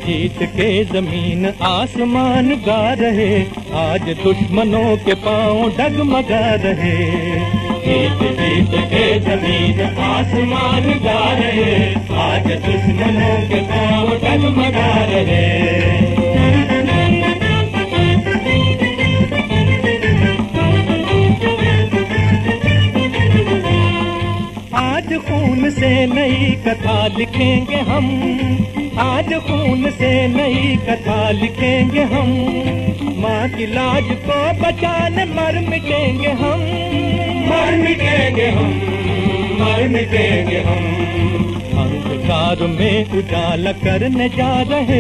जीत के जमीन आसमान गा रहे, आज दुश्मनों के पांव डगमगा रहे। जीत जीत के जमीन आसमान गा रहे, आज दुश्मनों के पांव डगमगा रहे। आज खून से नई कथा लिखेंगे हम, आज खून से नई कथा लिखेंगे हम। माँ की लाज को बचाने मर मिटेंगे हम, मर मिटेंगे हम, मर मिटेंगे हम। अंधकार में उजाला करने जा रहे,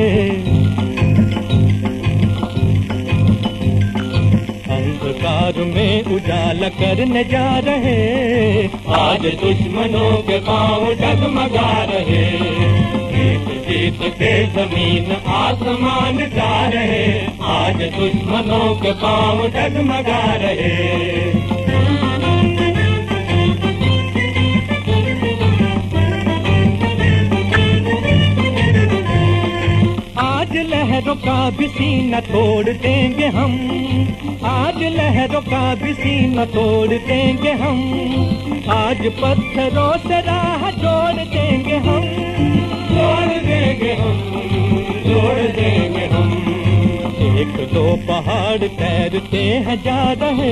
अंधकार में उजाला करने जा रहे, आज दुश्मनों के पांव डगमगा रहे। जीत जीत के जमीन आसमान गा रहे, आज दुश्मनों के पांव डगमगा रहे। आज लहरों का भी सीना तोड़ देंगे हम, आज लहरों का भी सीना तोड़ देंगे हम। आज पत्थरों से राह जोड़ देंगे हम, जोड़ देंगे हम, जोड़ देंगे हम। एक दो पहाड़ तैरते हैं जा रहे,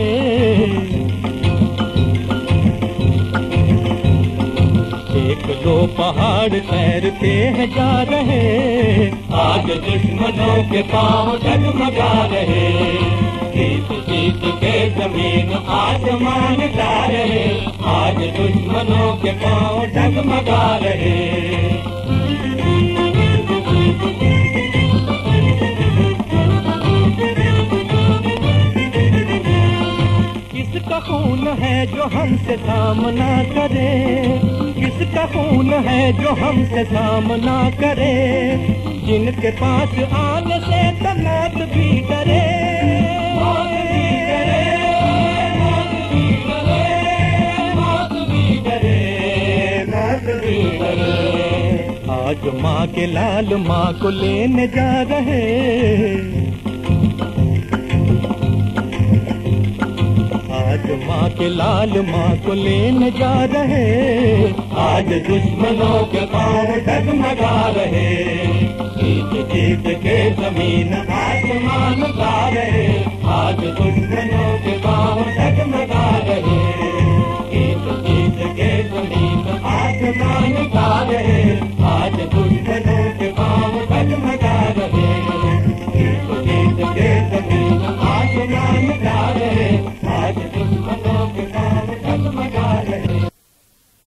एक दो पहाड़ तैरते हैं जा रहे, आज दुश्मनों के पांव डगमगा रहे। जीत जीत के जमीन आसमान गा रहे, आज दुश्मनों के पांव डगमगा रहे। किसका खून है जो हमसे सामना करे, किसका खून है जो हमसे सामना करे। जिनके पास आने से तो मौत भी डरे, मौत भी डरे, मौत भी डरे, मौत भी डरे, मौत भी डरे। आज माँ के लाल माँ को लेने जा रहे, आज माँ के लाल माँ को लेने जा रहे, आज दुश्मनों के पांव डगमगा रहे। जीत जीत के जमीन आसमान गा रहे, आज दुश्मनों के पांव डगमगा रहे। जीत जीत के जमीन आसमान गा रहे।